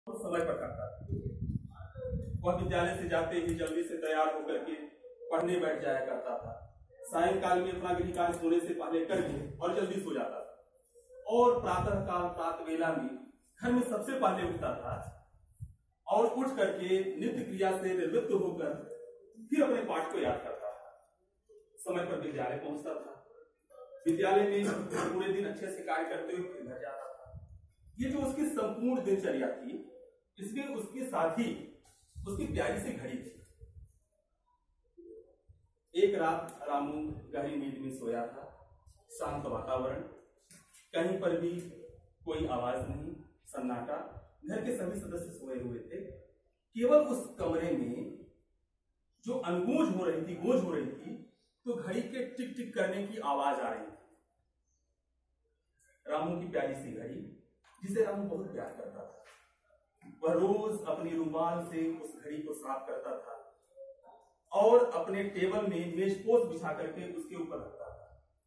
समय पर करता था। वह विद्यालय से जाते ही जल्दी से तैयार होकर के पढ़ने बैठ जाया करता था। सायंकाल में अपना गृह कार्य सोने से पहले करके और जल्दी सो जाता था। और प्रातः काल प्रातः वेला में घर में सबसे पहले उठता था और उठ करके नित्य क्रिया से निवृत्त होकर फिर अपने पाठ को याद करता था। समय पर विद्यालय पहुंचता था। विद्यालय में पूरे दिन अच्छे से कार्य करते हुए फिर घर जाता था। ये जो उसकी संपूर्ण दिनचर्या थी, इसमें उसके साथ ही उसकी प्यारी सी घड़ी थी। एक रात रामू गहरी नींद में सोया था। शांत वातावरण, कहीं पर भी कोई आवाज नहीं, सन्नाटा। घर के सभी सदस्य सोए हुए थे। केवल उस कमरे में जो अनगूंज हो रही थी, गूंज हो रही थी, तो घड़ी के टिक टिक करने की आवाज आ रही थी। रामू की प्यारी सी घड़ी, जिसे रामू बहुत प्यार करता था। वह रोज अपनी रुमाल से उस घड़ी को साफ करता था और अपने टेबल में मेजपोश बिछा करके उसके ऊपर रखता था।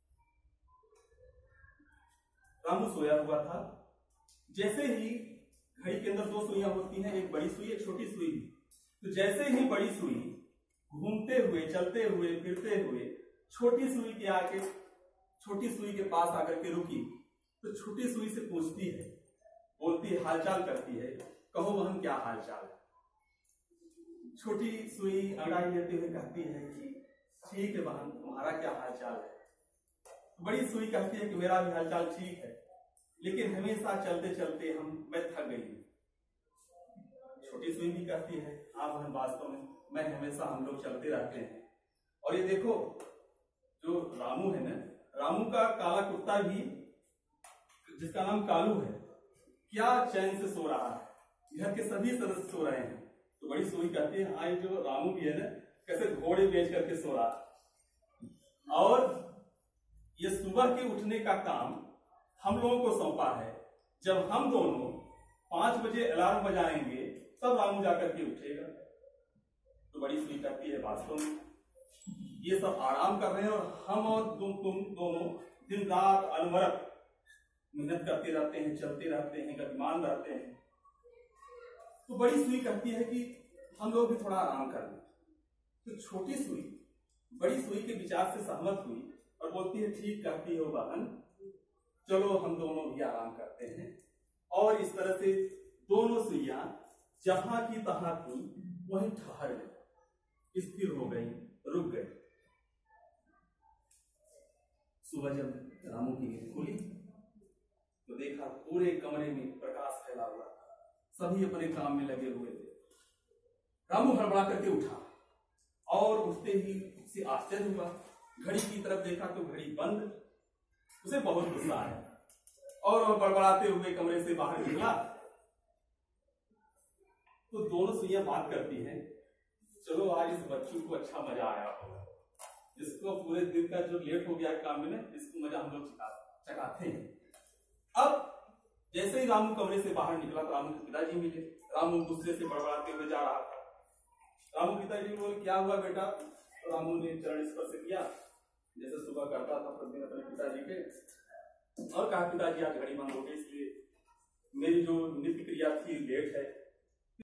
रामू सोया हुआ था। जैसे ही घड़ी के अंदर दो सुइयां होती हैं, एक बड़ी सुई, एक छोटी सुई। तो जैसे ही बड़ी सुई घूमते हुए, चलते हुए, फिरते हुए छोटी सुई के आगे, छोटी सुई के पास आकर के रुकी, तो छोटी सुई से पूछती है, बोलती है, हालचाल करती है, कहो बहन क्या हालचाल है। छोटी सुई अंगड़ाई लेते हुए कहती है कि ठीक है बहन, तुम्हारा क्या हालचाल है। बड़ी सुई कहती है कि मेरा भी हालचाल ठीक है, लेकिन हमेशा चलते चलते मैं थक गई हूं। छोटी सुई भी कहती है, हाँ बहन, वास्तव में मैं हमेशा, हम लोग चलते रहते हैं। और ये देखो, जो रामू है ना, रामू का काला कुत्ता भी, जिसका नाम कालू है, क्या चैन से सो रहा है। घर के सभी सदस्य सो रहे हैं। तो बड़ी सुई कहती है, हाँ, जो रामू भी है ना, कैसे घोड़े बेच करके सो रहा है। और ये सुबह के उठने का काम हम लोगों को सौंपा है। जब हम दोनों 5 बजे अलार्म बजाएंगे, तब रामू जाकर के उठेगा। तो बड़ी सुई कहती है, वास्तव में ये सब आराम कर रहे हैं और हम और तुम दोनों दिन रात अनवरत मेहनत करते रहते हैं, चलते रहते हैं, गतिमान रहते हैं। तो बड़ी सुई कहती है कि हम लोग भी थोड़ा आराम कर लें। तो छोटी सुई बड़ी सुई के विचार से सहमत हुई और बोलती है, ठीक कहती हो बहन, चलो हम दोनों भी आराम करते हैं। और इस तरह से दोनों सुइयां जहां की तहां थी वहीं ठहर गई, स्थिर हो गई, रुक गई। सुबह जब रामू की नींद खुली तो देखा पूरे कमरे में प्रकाश फैला हुआ था। सभी अपने काम में लगे हुए थे। रामू हड़बड़ा करके उठा और उठते ही उसे आश्चर्य हुआ। घड़ी की तरफ देखा तो घड़ी बंद। उसे बहुत गुस्सा आया और वह बड़बड़ाते हुए कमरे से बाहर निकला। तो दोनों सुइयां बात करती हैं, चलो आज इस बच्चों को अच्छा मजा आया होगा, इसको पूरे दिन का जो लेट हो गया काम में ना, इसको मजा हम लोग चकाते हैं। अब जैसे ही रामू कमरे से बाहर निकला तो रामू के पिताजी मिले। रामू गुस्से से बड़बड़ाते हुए जा रहा था। रामू पिताजी बोले, क्या हुआ बेटा। तो रामू ने चरण स्पर्श किया, जैसे सुबह करता था प्रतिदिन अपने पिताजी के, और कहा, पिताजी आज घड़ी बंद हो गई, इसलिए मेरी जो नित्य क्रिया थी लेट है।